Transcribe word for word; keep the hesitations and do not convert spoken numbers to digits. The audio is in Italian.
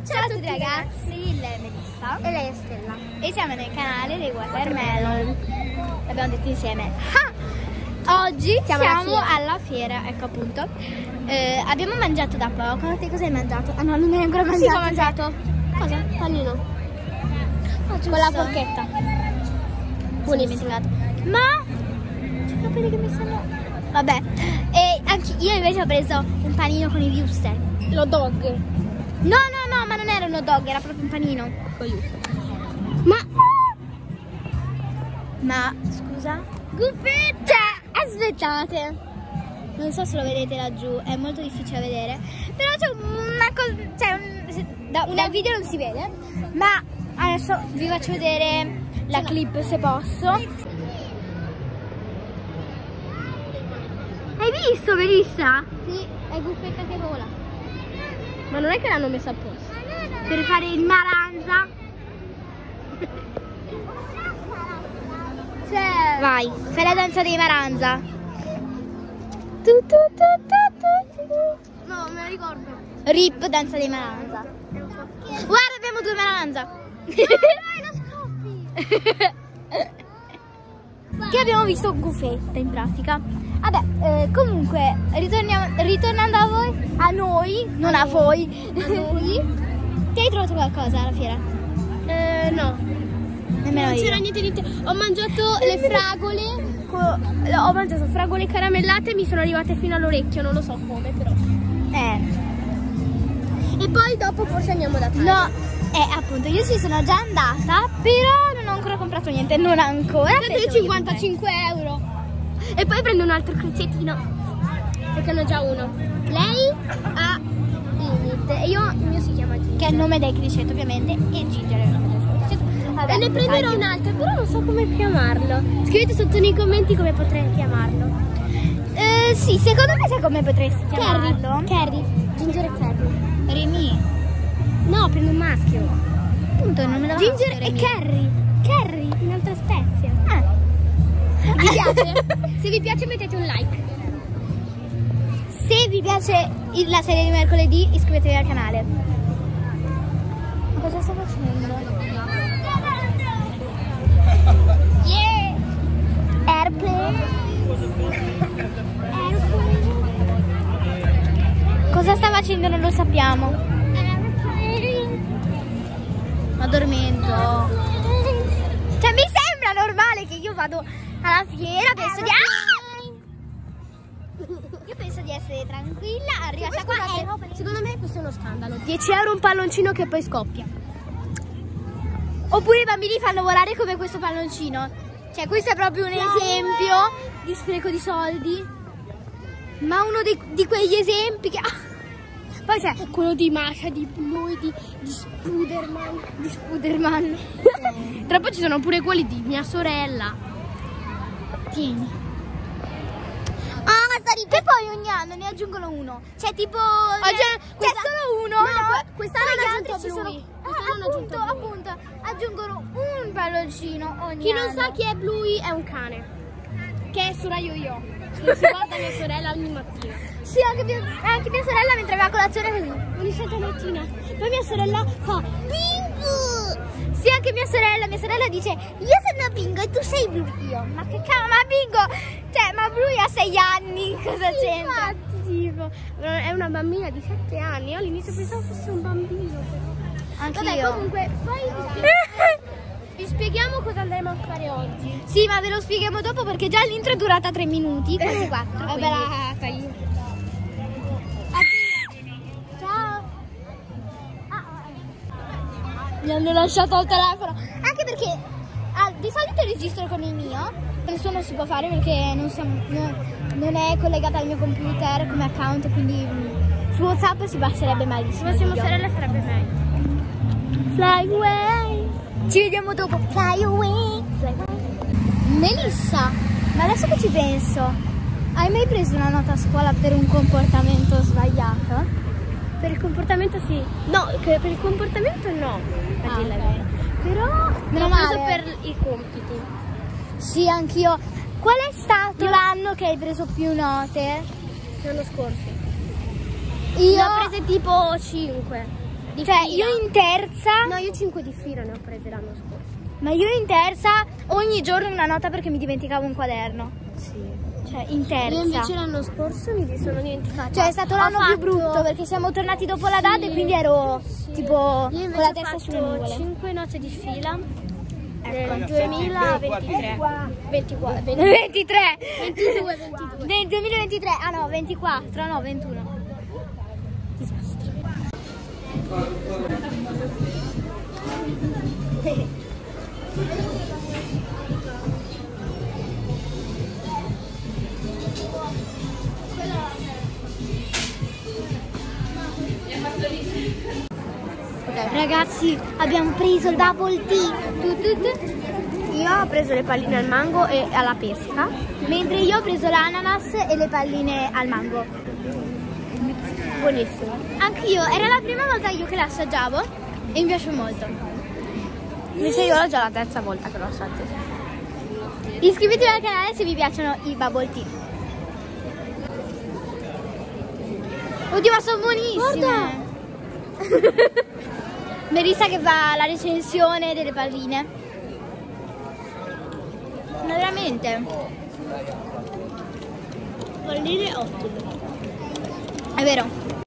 Ciao a tutti ragazzi, lei è Melissa e lei è Stella e siamo nel canale dei Watermelon. L'abbiamo detto insieme. Ah! Oggi siamo, siamo alla, fiera. alla fiera, ecco appunto. Eh, abbiamo mangiato da poco. Te cosa hai mangiato? Ah no, non hai ancora mangiato. Sì, ho mangiato. Cosa? Panino. Oh, con la porchetta. Buonissimo. Ma c'ho capito che mi stanno. Vabbè. E anche io invece ho preso un panino con i wuster. Lo dog. No, no, no, ma non era un hot dog, era proprio un panino. Ma Ma scusa? Guffetta! Aspettate. Non so se lo vedete laggiù, è molto difficile da vedere. Però c'è una cosa. Cioè, un, da, dal video non si vede. Ma adesso vi faccio vedere la clip se posso. Hai visto, Melissa? Sì, è Guffetta che vola. Ma non è che l'hanno messa apposta? Per fare il maranza. Cioè... Vai, fai la danza dei maranza. Tu, tu, tu, tu, tu. No, me la ricordo. Rip, danza dei maranza. Guarda, abbiamo due maranza. Dai, lo scoppi. Che abbiamo visto Guffetta in pratica. Vabbè, eh, comunque, ritorniamo, ritornando a voi, a noi, non a voi. A noi. Ti hai trovato qualcosa alla fiera? Eh, no. Nemmeno Non io. c'era niente, niente. Ho mangiato le fragole. Ho mangiato fragole caramellate e mi sono arrivate fino all'orecchio, non lo so come però. Eh. E poi dopo forse andiamo da Tani. No, eh, appunto, io ci sono già andata, però non ho ancora comprato niente, non ancora. Prendo cinquantacinque euro. E poi prendo un altro croccettino, perché ne ho già uno. Lei ha Init e io, il mio si chiama Ginger. Che è il nome del criceto ovviamente, e Ginger è il nome del criceto. Vabbè, E ne prenderò un altro, però non so come chiamarlo. Scrivete sotto nei commenti come potrei chiamarlo. Eh, sì, secondo me sai come potresti Carrie. chiamarlo? Carrie. Ginger e Carrie. Remy. No, prendo un maschio. Appunto, non me lo Ginger e Carrie. Carrie, un'altra spezia. Ah. Vi piace? Se vi piace mettete un like. Se vi piace il- la serie di mercoledì, iscrivetevi al canale. Ma cosa sto facendo? Yeah! Airplane. Airplane. Cosa sta facendo non lo sappiamo. Addormento. Cioè mi sembra normale che io vado alla fiera, penso di... Io penso di essere tranquilla, arrivata qua e... Secondo me questo è uno scandalo. dieci euro un palloncino che poi scoppia. Oppure i bambini fanno volare come questo palloncino. Cioè questo è proprio un esempio di spreco di soldi. Ma uno di, di quegli esempi che... Poi c'è Quello di Masha, di Bluey, di, di Spuderman. di Spuderman. Tra poco ci sono pure quelli di mia sorella. Tieni. Ah, sta di... Che poi ogni anno ne aggiungono uno. Cioè tipo... Oggi C'è questa- solo uno, no, no? quest'anno Poi gli hanno altri aggiunto ci sono... Bluey. Ah, Quest'anno hanno appunto, aggiunto Bluey. appunto. Aggiungono un palloncino ogni Chi anno. non sa chi è Bluey è un cane. Che è su Rai Yo-Yo. Che si guarda mia sorella ogni mattina. Sì, anche mia, anche mia sorella mentre va a colazione così. Ogni santa mattina. Poi mia sorella fa Bingo! Sì, anche mia sorella, mia sorella dice io sono Bingo e tu sei Blu. Io, ma che cavolo, ma Bingo, cioè, ma Blu ha sei anni, cosa Sì, c'entra? infatti, tipo, è una bambina di sette anni. Io all'inizio pensavo fosse un bambino, però. Anche Vabbè, io. comunque, poi vi spieghiamo, vi spieghiamo cosa andremo a fare oggi. Sì, ma ve lo spieghiamo dopo perché già l'intro è durata tre minuti, quasi quattro. Vabbè, la taglio. Ciao. Mi hanno lasciato il telefono. Anche perché ah, di solito registro con il mio. Adesso non si può fare perché non, siamo, no, non è collegata al mio computer come account, quindi mh, su WhatsApp si passerebbe malissimo. Se fossimo il video. sorelle sarebbe meglio. Fly away. Ci vediamo dopo. Fly away. Fly away. Melissa, ma adesso che ci penso, hai mai preso una nota a scuola per un comportamento sbagliato? Per il comportamento sì. No, che per il comportamento no. A Ah, dire la ok. verità. Però Meno l'ho preso male. per i compiti. Sì, anch'io. Qual è stato l'anno che hai preso più note? L'anno scorso. Io Ne ho prese tipo cinque. di Cioè, fila. io in terza... No, io cinque di fila ne ho prese l'anno scorso. Ma io in terza ogni giorno una nota perché mi dimenticavo un quaderno. Sì. Cioè, in terza. Io invece l'anno scorso mi sono dimenticata. Cioè, è stato Ho l'anno fatto... più brutto perché siamo tornati dopo la data Sì, e quindi ero sì. tipo Io con la invece testa ho sulle fatto nuvole. cinque note di fila Ecco. nel duemilaventitré. ventiquattro, ventitré. ventidue, ventidue. Nel duemilaventitré. Ah no, ventiquattro, no, ventuno. Disastro. Ragazzi, abbiamo preso il bubble tea. Tu, tu, tu. Io ho preso le palline al mango e alla pesca. Mentre io ho preso l'ananas e le palline al mango. Buonissimo. Anch'io, era la prima volta io che la assaggiavo e mi piace molto. Invece io ho già la terza volta che lo assaggio. Iscrivetevi al canale se vi piacciono i bubble tea. Oddio, ma sono buonissime! Melissa che fa la recensione delle palline. Ma veramente? Palline ottime. È vero.